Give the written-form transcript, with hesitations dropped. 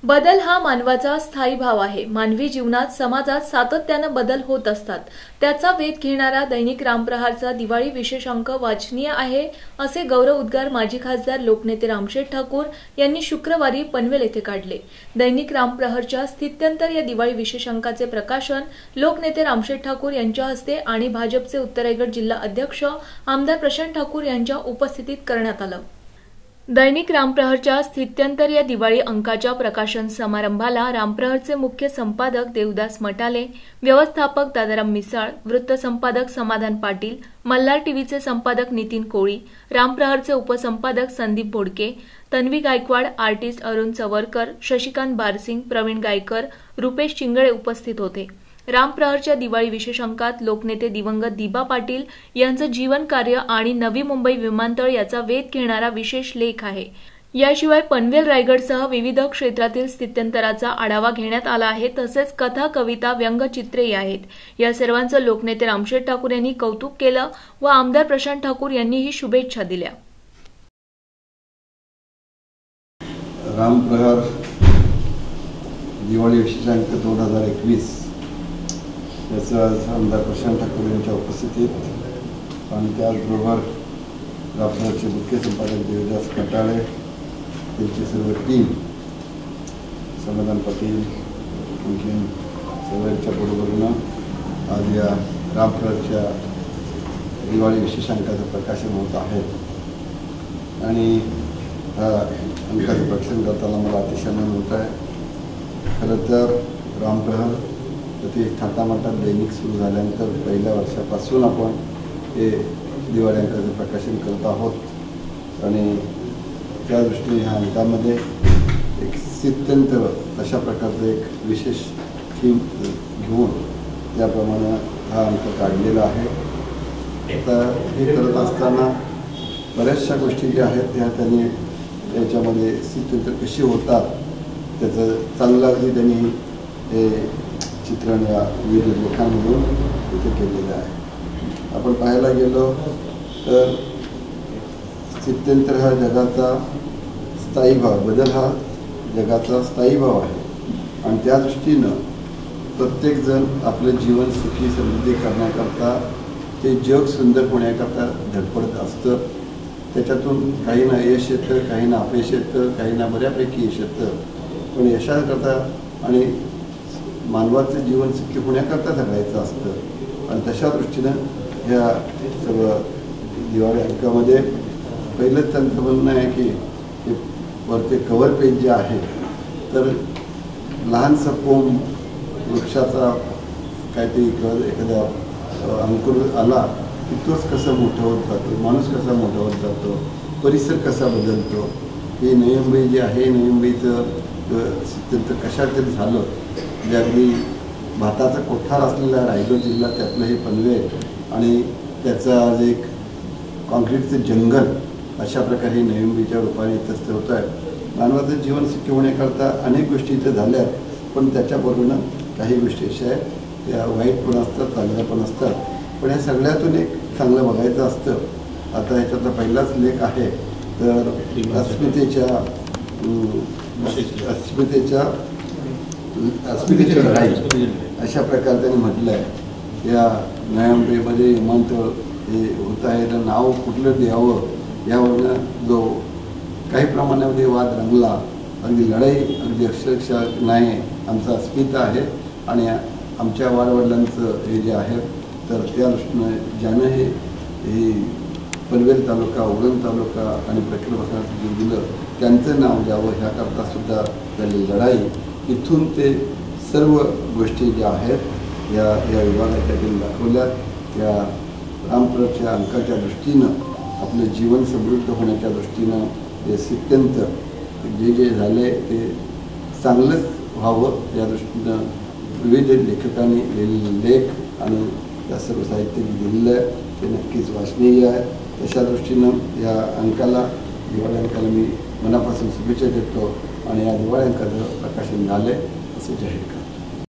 बदल हा मानवाचा स्थायी भाव आहे। मानवी जीवनात समाजात सातत्याने बदल होत असतात। त्याचा वेध घेणारा दैनिक रामप्रहारचा दिवाळी विशेष अंक वाचनीय आहे, असे गौरव उद्गार माजी खासदार लोकनेते रामशेठ ठाकूर यांनी शुक्रवारी पनवेल येथे काढले। दैनिक रामप्रहारच्या स्थित्यंतर या दिवाळी विशेष अंकाचे प्रकाशन लोकनेते रामशेठ ठाकूर यांच्या हस्ते आणि भाजपचे उत्तर रायगड जिल्हा अध्यक्ष आमदार प्रशांत ठाकूर यांच्या उपस्थितीत करण्यात आलं। दैनिक रामप्रहारच्या स्थित्यंतर या दिवाळी अंकाच्या प्रकाशन समारंभाला रामप्रहारचे मुख्य संपादक देवदास मटाले, व्यवस्थापक दादाराम मिसाळ, वृत्त संपादक समाधान पाटील, मल्हार टीव्हीचे संपादक नितीन कोळी, रामप्रहारचे उपसंपादक संदीप भोडके, तन्वी गायकवाड, आर्टिस्ट अरुण चवरकर, शशिकांत बारसिंग, प्रवीण गायकर, रुपेश चिंगळे उपस्थित होते। रामप्रहारच्या दिवाळी विशेष अंकात लोकनेते दिवंगत दिबा पाटील यांचं जीवन कार्य आणि नवी मुंबई विमानतळ याचा वेध घेणारा विशेष लेख आहे। याशिवाय पनवेल रायगडसह विविध क्षेत्रातील स्थित्यंतराचा आढावा घेण्यात आला आहे। तसेच कथा, कविता, व्यंगचित्रेही आहेत। या सर्वांचं लोकनेते रामशेठ ठाकूर यांनी कौतुक केलं व आमदार प्रशांत ठाकूर यांनीही शुभेच्छा दिल्या। रामप्रहार दिवाळी विशेष अंक 2021 याचा आज आमदार प्रशांत ठाकूर यांच्या उपस्थितीत आणि त्याचबरोबर रामप्रहारचे मुख्य संपादक देवदास मटाले, त्यांची सर्व टीम, समाधान पाटील, आणखी सर्वांच्या बरोबरीनं आज या रामप्रहारच्या दिवाळी विशेष अंकाचं प्रकाशन होत आहे। आणि हा अंकाचं प्रकाशन करताना मला अतिशय आनंद होत आहे। खरं तर रामप्रहार ते थाटामाटात दैनिक सुरू झाल्यानंतर पहिल्या वर्षापासून आपण हे दिवाळी अंकाचं प्रकाशन करत आहोत आणि त्या दृष्टीने ह्या अंकामध्ये एक स्थित्यंतर अशा प्रकारचं एक विशेष थीम घेऊन त्याप्रमाणे हा अंक काढलेला आहे। आता हे करत असताना बऱ्याचशा गोष्टी ज्या आहेत त्या त्यांनी त्याच्यामध्ये स्थित्यंतर कशी होतात त्याचं चांगलं अगदी त्यांनी हे चित्रण या विविध लेखांमधून इथे केलेलं आहे। आपण पाहायला गेलो तर स्थित्यंतर हा जगाचा स्थायी भाव, बदल हा जगाचा स्थायी भाव आहे आणि त्या दृष्टीनं प्रत्येकजण आपलं जीवन सुखी समृद्धी करण्याकरता, ते जग सुंदर होण्याकरता धडपडत असतं। त्याच्यातून काही ना यश येतं, काही ना अपयश येतं, काही ना बऱ्यापैकी यश येतं, पण यशाकरता आणि मानवाचं जीवन सुखी होण्याकरता जगायचं असतं आणि तशा दृष्टीनं ह्या सर्व दिवाळी अंकामध्ये पहिलंच त्यांचं म्हणणं आहे की वरते कव्हर पेज जे आहे तर लहानसा पोम वृक्षाचा काहीतरी एखादा अंकुर आला की तोच कसा मोठा होत जातो, माणूस कसा मोठा होत जातो, परिसर कसा बदलतो। ही नवी मुंबई जी आहे, नवी मुंबईचं स्थित्यंतर कशातरी झालं जे अगदी भाताचा कोठार असलेला रायगड जिल्हा, त्यातलं हे पनवेल आणि त्याचं आज एक कॉन्क्रीटचं जंगल अशा प्रकारे नवी मुंबईच्या रूपाने इथं होत आहे। मानवाचं जीवन सुखी होण्याकरता अनेक गोष्टी इथं झाल्या, पण त्याच्याबरोबरनं काही गोष्टी अशा आहेत त्या वाईट पण असतात, चांगल्या पण असतात, पण ह्या सगळ्यातून एक चांगलं बघायचं असतं। आता ह्याच्यातला पहिलाच लेख आहे तर अस्मितेच्या लढाई अशा प्रकारे त्यांनी म्हटलं आहे। या नव्या मुंबईमध्ये विमानतळ हे होत आहे, तर नाव कुठलं द्यावं यावरनं जो काही प्रमाणामध्ये वाद रंगला, अगदी लढाई अगदी अक्षरशः नाही, आमचं अस्मिता आहे आणि आमच्या वाडवडिलांचं हे जे आहे तर त्या दृष्टीनं ज्यानं हे पनवेल तालुका, उरण तालुका आणि प्रखर वसाहत दिलं त्यांचं नाव द्यावं ह्याकरता सुद्धा झालेली लढाई, इथून ते सर्व गोष्टी ज्या आहेत या विभागाच्या दाखवल्या। त्या रामप्रहारच्या अंकाच्या दृष्टीनं आपलं जीवन समृद्ध होण्याच्या दृष्टीनं हे स्थित्यंतर जे झाले ते चांगलंच व्हावं या दृष्टीनं विविध लेखकांनी लिहिलेले लेख आणि त्या सर्व साहित्य दिलेलं आहे ते नक्कीच वाचनीय आहे। तशा दृष्टीनं या अंकाला, दिवाळी अंकाला मी मनापासून शुभेच्छा देतो आणि या दिवाळी अंकाचं प्रकाशन झालं असं जाहीर करतो।